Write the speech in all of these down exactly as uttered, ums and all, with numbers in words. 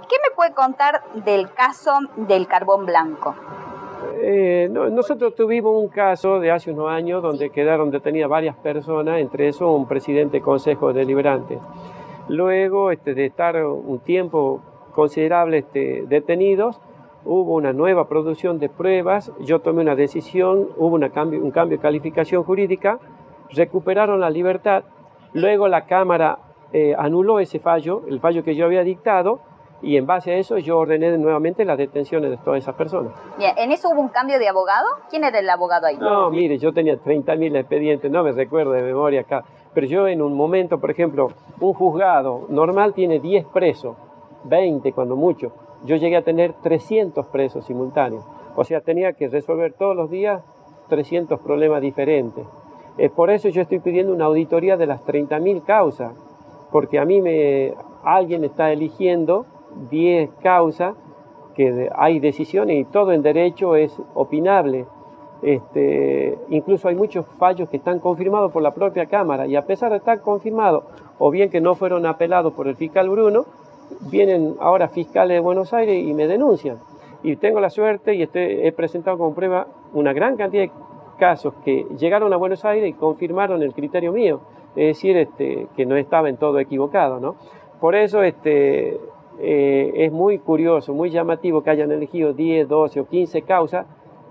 ¿Qué me puede contar del caso del carbón blanco? Eh, no, nosotros tuvimos un caso de hace unos años donde quedaron detenidas varias personas, entre eso un presidente del Consejo Deliberante. Luego este, de estar un tiempo considerable este, detenidos, hubo una nueva producción de pruebas, yo tomé una decisión, hubo una cambio, un cambio de calificación jurídica, recuperaron la libertad, luego la Cámara eh, anuló ese fallo, el fallo que yo había dictado, y en base a eso yo ordené nuevamente las detenciones de todas esas personas. Bien, ¿en eso hubo un cambio de abogado? ¿Quién era el abogado ahí? No, mire, yo tenía treinta mil expedientes, no me recuerdo de memoria acá, pero yo en un momento, por ejemplo, un juzgado normal tiene diez presos, veinte cuando mucho, yo llegué a tener trescientos presos simultáneos, o sea, tenía que resolver todos los días trescientos problemas diferentes. Eh, por eso yo estoy pidiendo una auditoría de las treinta mil causas, porque a mí me, alguien está eligiendo diez causas, que de, hay decisiones y todo en derecho es opinable. Este, incluso hay muchos fallos que están confirmados por la propia Cámara y a pesar de estar confirmados o bien que no fueron apelados por el fiscal Bruno, vienen ahora fiscales de Buenos Aires y me denuncian. Y tengo la suerte y este, he presentado como prueba una gran cantidad de casos que llegaron a Buenos Aires y confirmaron el criterio mío, es decir, este, que no estaba en todo equivocado, ¿no? Por eso este, eh, es muy curioso, muy llamativo que hayan elegido diez, doce o quince causas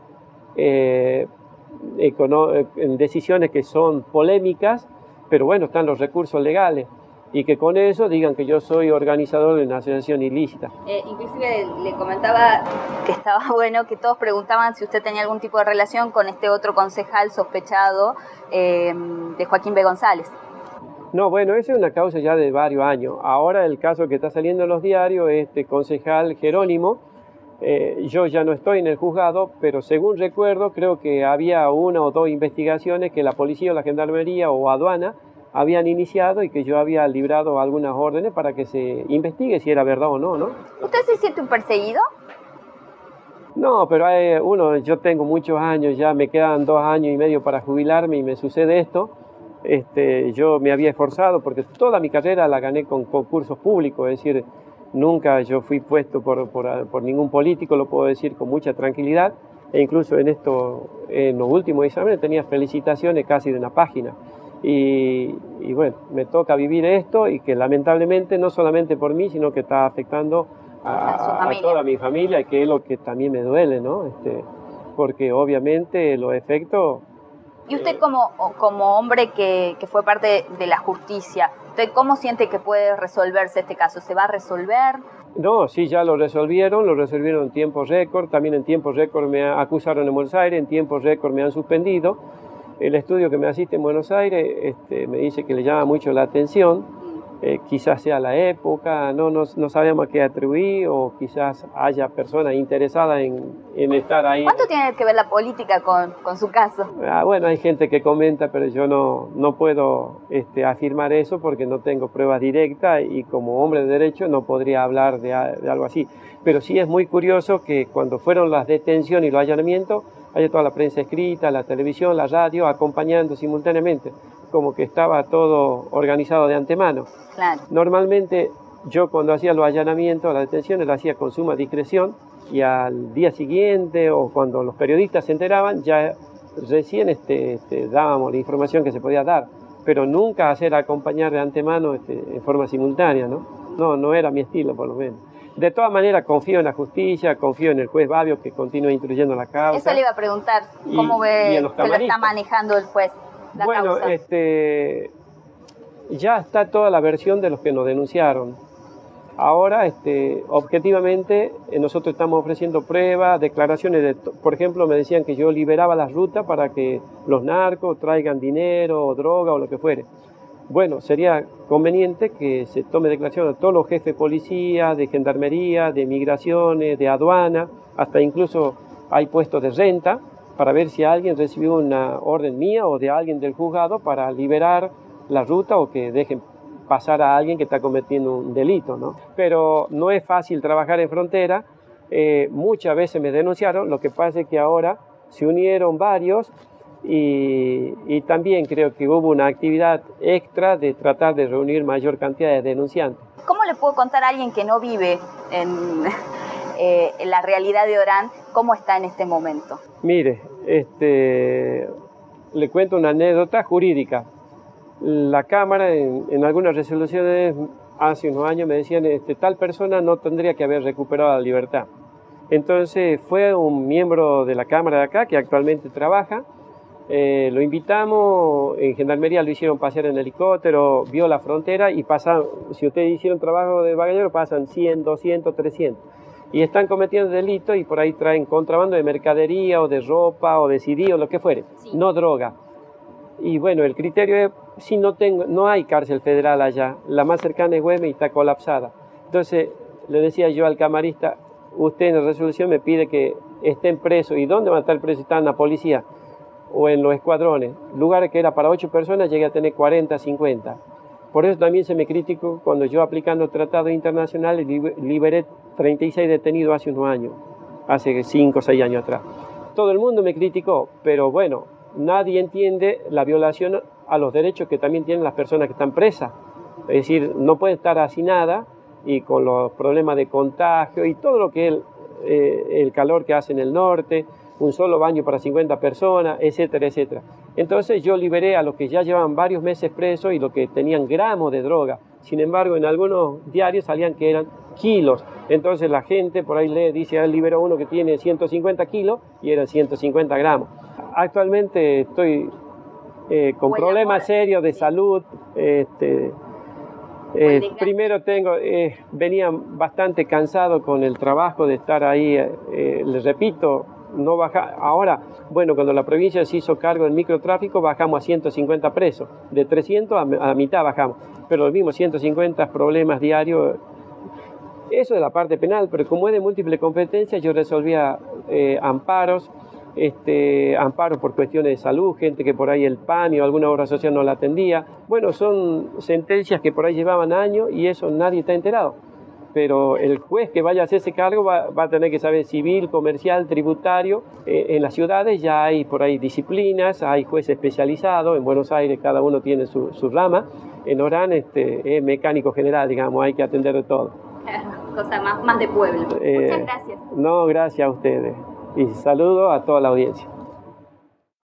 eh, en decisiones que son polémicas, pero bueno, están los recursos legales. Y que con eso digan que yo soy organizador de una asociación ilícita. Eh, inclusive le comentaba que estaba bueno que todos preguntaban si usted tenía algún tipo de relación con este otro concejal sospechado eh, de Joaquín B. González. No, bueno, esa es una causa ya de varios años. Ahora el caso que está saliendo en los diarios es este concejal Jerónimo. Eh, yo ya no estoy en el juzgado, pero según recuerdo creo que había una o dos investigaciones que la policía o la gendarmería o aduana habían iniciado y que yo había librado algunas órdenes para que se investigue si era verdad o no, ¿no? ¿Usted se siente un perseguido? No, pero hay uno, yo tengo muchos años, ya me quedan dos años y medio para jubilarme y me sucede esto. Este, yo me había esforzado porque toda mi carrera la gané con concursos públicos, es decir, nunca yo fui puesto por, por, por ningún político, lo puedo decir con mucha tranquilidad, e incluso en, esto, en los últimos exámenes tenía felicitaciones casi de una página. Y, y bueno, me toca vivir esto y que lamentablemente no solamente por mí, sino que está afectando a, a toda mi familia, y que es lo que también me duele, ¿no? Este, porque obviamente los efectos... Y usted como, como hombre que, que fue parte de la justicia, ¿usted cómo siente que puede resolverse este caso? ¿Se va a resolver? No, sí, ya lo resolvieron, lo resolvieron en tiempo récord, también en tiempo récord me acusaron en Buenos Aires, en tiempo récord me han suspendido. El estudio que me asiste en Buenos Aires este, me dice que le llama mucho la atención, eh, quizás sea la época, no, no, no sabemos a qué atribuir, o quizás haya personas interesadas en, en estar ahí. ¿Cuánto tiene que ver la política con, con su caso? Ah, bueno, hay gente que comenta, pero yo no, no puedo este, afirmar eso porque no tengo pruebas directas y como hombre de derecho no podría hablar de, de algo así. Pero sí es muy curioso que cuando fueron las detenciones y los allanamientos, haya toda la prensa escrita, la televisión, la radio, acompañando simultáneamente, como que estaba todo organizado de antemano. Claro. Normalmente yo cuando hacía los allanamientos, las detenciones, las hacía con suma discreción y al día siguiente o cuando los periodistas se enteraban, ya recién este, este, dábamos la información que se podía dar, pero nunca hacer acompañar de antemano este, en forma simultánea, ¿no? No, no era mi estilo por lo menos. De todas maneras, confío en la justicia, confío en el juez Babio que continúa instruyendo la causa. Eso le iba a preguntar, ¿cómo y, ve y que lo está manejando el juez la bueno, causa? Este, ya está toda la versión de los que nos denunciaron. Ahora, este, objetivamente, eh, nosotros estamos ofreciendo pruebas, declaraciones, de, por ejemplo, me decían que yo liberaba las rutas para que los narcos traigan dinero o droga o lo que fuere. Bueno, sería conveniente que se tome declaración de todos los jefes de policía, de gendarmería, de migraciones, de aduana, hasta incluso hay puestos de renta, para ver si alguien recibió una orden mía o de alguien del juzgado para liberar la ruta o que dejen pasar a alguien que está cometiendo un delito, ¿no? Pero no es fácil trabajar en frontera, eh, muchas veces me denunciaron, lo que pasa es que ahora se unieron varios y, y también creo que hubo una actividad extra de tratar de reunir mayor cantidad de denunciantes. ¿Cómo le puedo contar a alguien que no vive en, eh, en la realidad de Orán cómo está en este momento? Mire, este, le cuento una anécdota jurídica. La Cámara en, en algunas resoluciones hace unos años me decían este, tal persona no tendría que haber recuperado la libertad. Entonces fue un miembro de la Cámara de acá que actualmente trabaja, eh, lo invitamos, en Gendarmería lo hicieron pasear en helicóptero, vio la frontera y pasan, si ustedes hicieron trabajo de bagallero pasan cien, doscientos, trescientos y están cometiendo delitos y por ahí traen contrabando de mercadería o de ropa o de C D o lo que fuere, sí. No droga. Y bueno, el criterio es, si no, tengo, no hay cárcel federal allá, la más cercana es Güemes y está colapsada. Entonces le decía yo al camarista, usted en la resolución me pide que estén presos. ¿Y dónde van a estar presos? Están en la policía o en los escuadrones. Lugares que era para ocho personas, llegué a tener cuarenta, cincuenta. Por eso también se me criticó cuando yo aplicando tratados internacionales liberé treinta y seis detenidos hace unos años, hace cinco o seis años atrás. Todo el mundo me criticó, pero bueno, nadie entiende la violación a los derechos que también tienen las personas que están presas. Es decir, no pueden estar hacinadas y con los problemas de contagio y todo lo que es el, eh, el calor que hace en el norte, un solo baño para cincuenta personas, etcétera, etcétera. Entonces yo liberé a los que ya llevaban varios meses presos y los que tenían gramos de droga. Sin embargo, en algunos diarios salían que eran kilos. Entonces la gente por ahí le dice, ah, liberó uno que tiene ciento cincuenta kilos y eran ciento cincuenta gramos. Actualmente estoy eh, con Buen problemas amor. serios de sí. salud. Este, eh, primero tengo, eh, venía bastante cansado con el trabajo de estar ahí. Eh, les repito, no baja. Ahora, bueno, cuando la provincia se hizo cargo del microtráfico, bajamos a ciento cincuenta presos. De trescientos a, a mitad bajamos. Pero los mismos ciento cincuenta problemas diarios. Eso es la parte penal, pero como es de múltiple competencia, yo resolvía eh, amparos. Este, amparo por cuestiones de salud, gente que por ahí el P A M I o alguna obra social no la atendía. Bueno, son sentencias que por ahí llevaban años y eso nadie está enterado. Pero el juez que vaya a hacer ese cargo va, va a tener que saber civil, comercial, tributario. Eh, en las ciudades ya hay por ahí disciplinas, hay jueces especializados. En Buenos Aires cada uno tiene su, su rama. En Orán este, es mecánico general, digamos, hay que atender de todo. Claro, cosa más, más de pueblo. Eh, Muchas gracias. No, gracias a ustedes. Y saludo a toda la audiencia.